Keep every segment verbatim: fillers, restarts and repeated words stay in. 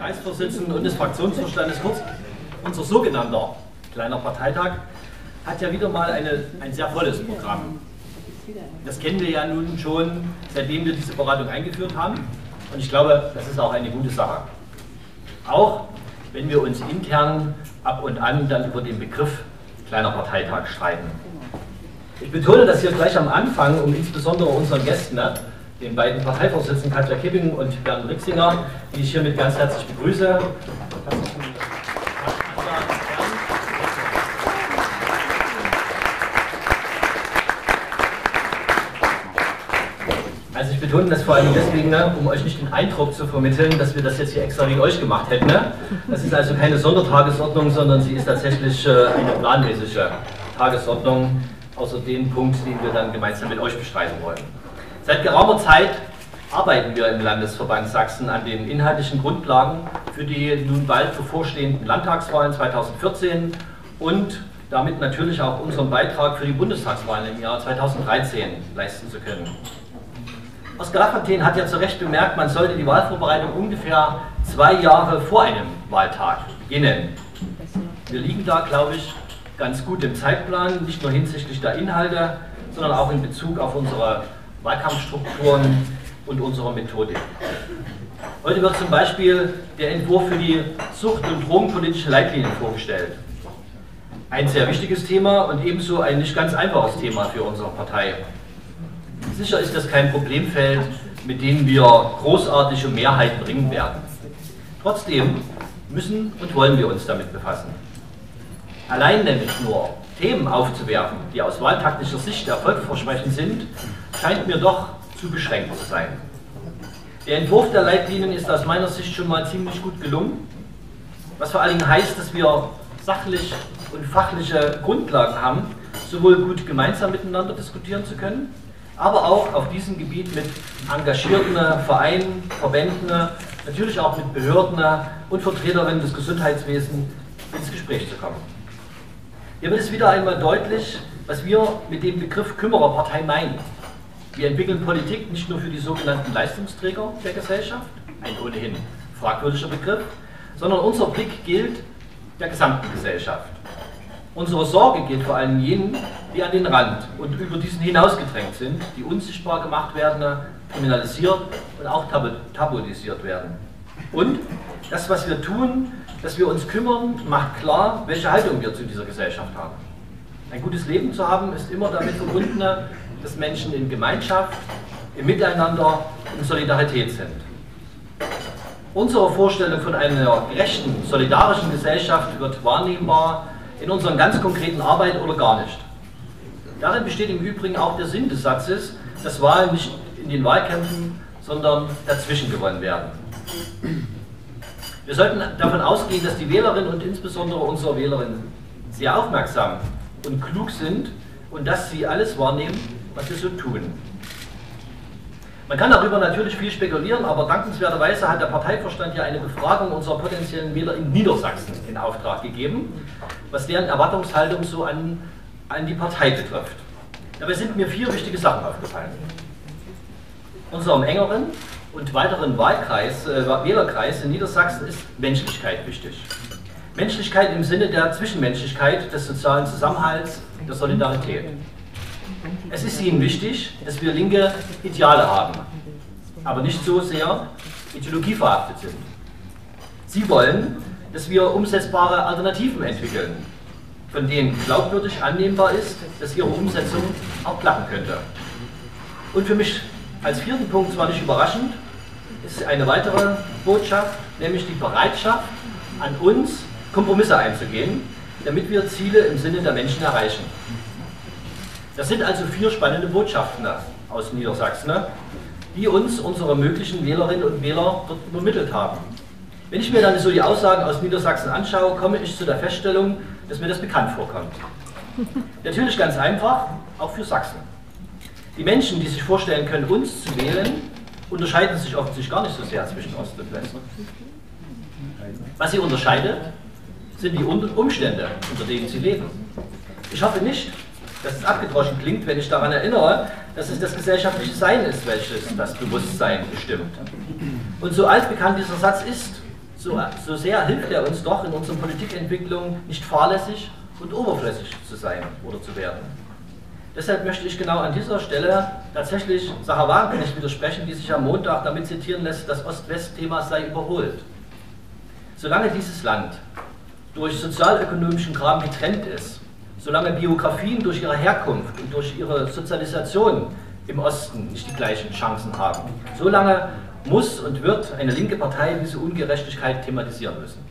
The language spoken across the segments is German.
Kreisvorsitzenden und des Fraktionsvorstandes, kurz unser sogenannter kleiner Parteitag, hat ja wieder mal eine, ein sehr volles Programm. Das kennen wir ja nun schon, seitdem wir diese Beratung eingeführt haben. Und ich glaube, das ist auch eine gute Sache. Auch wenn wir uns intern ab und an dann über den Begriff kleiner Parteitag streiten. Ich betone das hier gleich am Anfang, um insbesondere unseren Gästen, ne, den beiden Parteivorsitzenden Katja Kipping und Bernd Rixinger, die ich hiermit ganz herzlich begrüße. Also ich betone das vor allem deswegen, ne, um euch nicht den Eindruck zu vermitteln, dass wir das jetzt hier extra wegen euch gemacht hätten. Ne? Das ist also keine Sondertagesordnung, sondern sie ist tatsächlich äh, eine planmäßige Tagesordnung, außer dem Punkt, den wir dann gemeinsam mit euch bestreiten wollen. Seit geraumer Zeit arbeiten wir im Landesverband Sachsen an den inhaltlichen Grundlagen für die nun bald bevorstehenden Landtagswahlen zweitausendvierzehn und damit natürlich auch unseren Beitrag für die Bundestagswahlen im Jahr zweitausenddreizehn leisten zu können. Oskar Lafontaine hat ja zu Recht bemerkt, man sollte die Wahlvorbereitung ungefähr zwei Jahre vor einem Wahltag beginnen. Wir liegen da, glaube ich, ganz gut im Zeitplan, nicht nur hinsichtlich der Inhalte, sondern auch in Bezug auf unsere Wahlkampfstrukturen und unsere Methodik. Heute wird zum Beispiel der Entwurf für die Sucht- und Drogenpolitische Leitlinien vorgestellt. Ein sehr wichtiges Thema und ebenso ein nicht ganz einfaches Thema für unsere Partei. Sicher ist das kein Problemfeld, mit dem wir großartige Mehrheiten bringen werden. Trotzdem müssen und wollen wir uns damit befassen. Allein nämlich nur Themen aufzuwerfen, die aus wahltaktischer Sicht erfolgversprechend sind, scheint mir doch zu beschränkt zu sein. Der Entwurf der Leitlinien ist aus meiner Sicht schon mal ziemlich gut gelungen, was vor allen Dingen heißt, dass wir sachlich und fachliche Grundlagen haben, sowohl gut gemeinsam miteinander diskutieren zu können, aber auch auf diesem Gebiet mit engagierten Vereinen, Verbänden, natürlich auch mit Behörden und Vertreterinnen des Gesundheitswesens ins Gespräch zu kommen. Hier wird es wieder einmal deutlich, was wir mit dem Begriff Kümmererpartei meinen. Wir entwickeln Politik nicht nur für die sogenannten Leistungsträger der Gesellschaft, ein ohnehin fragwürdiger Begriff, sondern unser Blick gilt der gesamten Gesellschaft. Unsere Sorge geht vor allem jenen, die an den Rand und über diesen hinaus gedrängt sind, die unsichtbar gemacht werden, kriminalisiert und auch tabu tabuisiert werden. Und das, was wir tun, dass wir uns kümmern, macht klar, welche Haltung wir zu dieser Gesellschaft haben. Ein gutes Leben zu haben, ist immer damit verbunden, dass Menschen in Gemeinschaft, im Miteinander, in Solidarität sind. Unsere Vorstellung von einer gerechten, solidarischen Gesellschaft wird wahrnehmbar in unserer ganz konkreten Arbeit oder gar nicht. Darin besteht im Übrigen auch der Sinn des Satzes, dass Wahlen nicht in den Wahlkämpfen, sondern dazwischen gewonnen werden. Wir sollten davon ausgehen, dass die Wählerinnen und insbesondere unsere Wählerinnen sehr aufmerksam und klug sind und dass sie alles wahrnehmen, was wir so tun. Man kann darüber natürlich viel spekulieren, aber dankenswerterweise hat der Parteivorstand ja eine Befragung unserer potenziellen Wähler in Niedersachsen in Auftrag gegeben, was deren Erwartungshaltung so an, an die Partei betrifft. Dabei sind mir vier wichtige Sachen aufgefallen. Unserem engeren und weiteren Wahlkreis, äh, Wählerkreis in Niedersachsen ist Menschlichkeit wichtig. Menschlichkeit im Sinne der Zwischenmenschlichkeit, des sozialen Zusammenhalts, der Solidarität. Es ist ihnen wichtig, dass wir linke Ideale haben, aber nicht so sehr ideologieverhaftet sind. Sie wollen, dass wir umsetzbare Alternativen entwickeln, von denen glaubwürdig annehmbar ist, dass ihre Umsetzung auch klappen könnte. Und für mich als vierten Punkt, zwar nicht überraschend, ist eine weitere Botschaft, nämlich die Bereitschaft, an uns Kompromisse einzugehen, damit wir Ziele im Sinne der Menschen erreichen. Das sind also vier spannende Botschaften aus Niedersachsen, die uns unsere möglichen Wählerinnen und Wähler dort übermittelt haben. Wenn ich mir dann so die Aussagen aus Niedersachsen anschaue, komme ich zu der Feststellung, dass mir das bekannt vorkommt. Natürlich ganz einfach, auch für Sachsen. Die Menschen, die sich vorstellen können, uns zu wählen, unterscheiden sich offensichtlich gar nicht so sehr zwischen Ost und West. Was sie unterscheidet, sind die Umstände, unter denen sie leben. Ich hoffe nicht, dass es abgedroschen klingt, wenn ich daran erinnere, dass es das gesellschaftliche Sein ist, welches das Bewusstsein bestimmt. Und so altbekannt dieser Satz ist, so, so sehr hilft er uns doch in unserer Politikentwicklung, nicht fahrlässig und oberflächlich zu sein oder zu werden. Deshalb möchte ich genau an dieser Stelle tatsächlich Sarah Wagenknecht widersprechen, die sich am Montag damit zitieren lässt, das Ost-West-Thema sei überholt. Solange dieses Land durch sozialökonomischen Kram getrennt ist, solange Biografien durch ihre Herkunft und durch ihre Sozialisation im Osten nicht die gleichen Chancen haben, solange muss und wird eine linke Partei diese Ungerechtigkeit thematisieren müssen.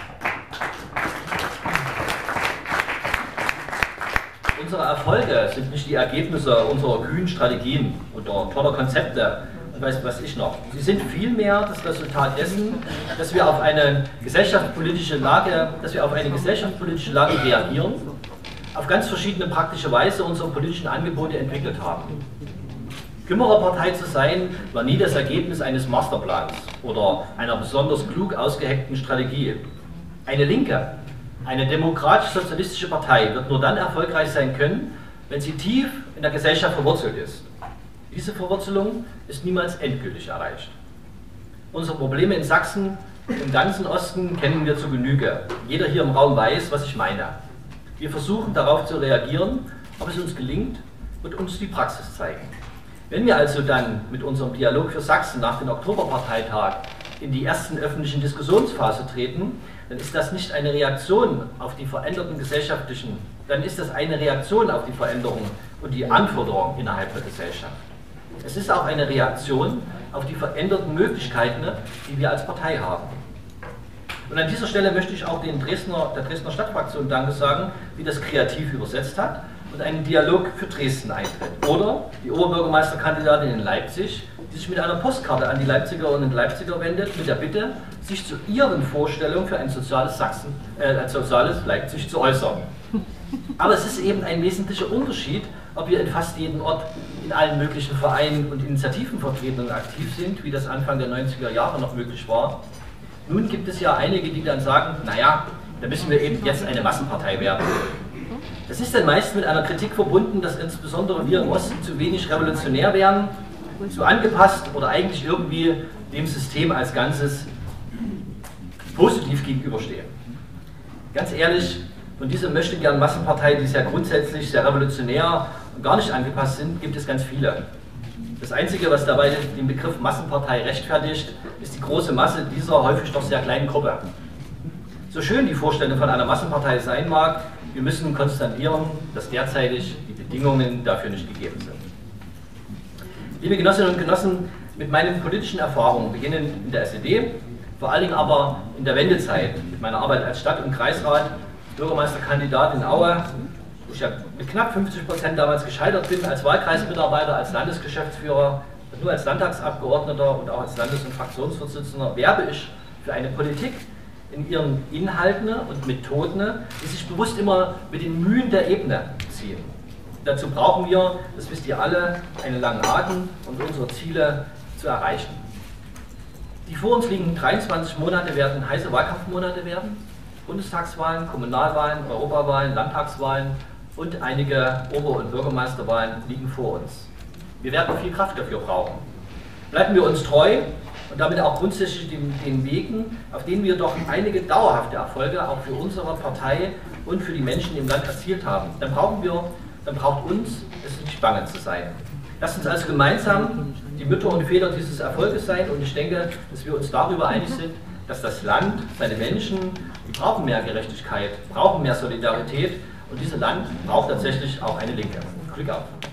Unsere Erfolge sind nicht die Ergebnisse unserer kühnen Strategien oder toller Konzepte und weiß was ich noch. Sie sind vielmehr das Resultat dessen, dass wir auf eine gesellschaftspolitische Lage, dass wir auf eine gesellschaftspolitische Lage reagieren, auf ganz verschiedene praktische Weise unsere politischen Angebote entwickelt haben. Kümmererpartei zu sein, war nie das Ergebnis eines Masterplans oder einer besonders klug ausgeheckten Strategie. Eine linke, eine demokratisch-sozialistische Partei wird nur dann erfolgreich sein können, wenn sie tief in der Gesellschaft verwurzelt ist. Diese Verwurzelung ist niemals endgültig erreicht. Unsere Probleme in Sachsen, im ganzen Osten, kennen wir zu Genüge. Jeder hier im Raum weiß, was ich meine. Wir versuchen darauf zu reagieren, ob es uns gelingt, wird uns die Praxis zeigen. Wenn wir also dann mit unserem Dialog für Sachsen nach dem Oktoberparteitag in die ersten öffentlichen Diskussionsphase treten, dann ist das nicht eine Reaktion auf die veränderten gesellschaftlichen, dann ist das eine Reaktion auf die Veränderungen und die Anforderungen innerhalb der Gesellschaft. Es ist auch eine Reaktion auf die veränderten Möglichkeiten, die wir als Partei haben. Und an dieser Stelle möchte ich auch den Dresdner, der Dresdner Stadtfraktion Danke sagen, die das kreativ übersetzt hat und einen Dialog für Dresden eintritt. Oder die Oberbürgermeisterkandidatin in Leipzig, die sich mit einer Postkarte an die Leipzigerinnen und Leipziger wendet, mit der Bitte, sich zu ihren Vorstellungen für ein soziales Sachsen, äh, ein soziales Leipzig zu äußern. Aber es ist eben ein wesentlicher Unterschied, ob wir in fast jedem Ort in allen möglichen Vereinen und Initiativenvertretungen aktiv sind, wie das Anfang der neunziger Jahre noch möglich war. Nun gibt es ja einige, die dann sagen, naja, da müssen wir eben jetzt eine Massenpartei werden. Das ist dann meist mit einer Kritik verbunden, dass insbesondere wir im Osten zu wenig revolutionär wären, zu angepasst oder eigentlich irgendwie dem System als Ganzes positiv gegenüberstehen. Ganz ehrlich, von dieser möchtegern Massenpartei, die sehr grundsätzlich sehr revolutionär und gar nicht angepasst sind, gibt es ganz viele. Das Einzige, was dabei den Begriff Massenpartei rechtfertigt, ist die große Masse dieser häufig doch sehr kleinen Gruppe. So schön die Vorstellung von einer Massenpartei sein mag, wir müssen konstatieren, dass derzeitig die Bedingungen dafür nicht gegeben sind. Liebe Genossinnen und Genossen, mit meinen politischen Erfahrungen, beginnend in der S E D, vor allen Dingen aber in der Wendezeit, mit meiner Arbeit als Stadt- und Kreisrat, Bürgermeisterkandidat in Aue, wo ich ja mit knapp fünfzig Prozent damals gescheitert bin, als Wahlkreismitarbeiter, als Landesgeschäftsführer, nur als Landtagsabgeordneter und auch als Landes- und Fraktionsvorsitzender, werbe ich für eine Politik in ihren Inhalten und Methoden, die sich bewusst immer mit den Mühen der Ebene ziehen. Dazu brauchen wir, das wisst ihr alle, einen langen Atem, um unsere Ziele zu erreichen. Die vor uns liegenden dreiundzwanzig Monate werden heiße Wahlkampfmonate werden. Bundestagswahlen, Kommunalwahlen, Europawahlen, Landtagswahlen und einige Ober- und Bürgermeisterwahlen liegen vor uns. Wir werden viel Kraft dafür brauchen. Bleiben wir uns treu und damit auch grundsätzlich den, den Wegen, auf denen wir doch einige dauerhafte Erfolge auch für unsere Partei und für die Menschen im Land erzielt haben. Dann brauchen wir, dann braucht uns es nicht bange zu sein. Lasst uns also gemeinsam die Mütter und Väter dieses Erfolges sein und ich denke, dass wir uns darüber einig sind, dass das Land, seine Menschen, die brauchen mehr Gerechtigkeit, brauchen mehr Solidarität und dieses Land braucht tatsächlich auch eine Linke. Glück auf!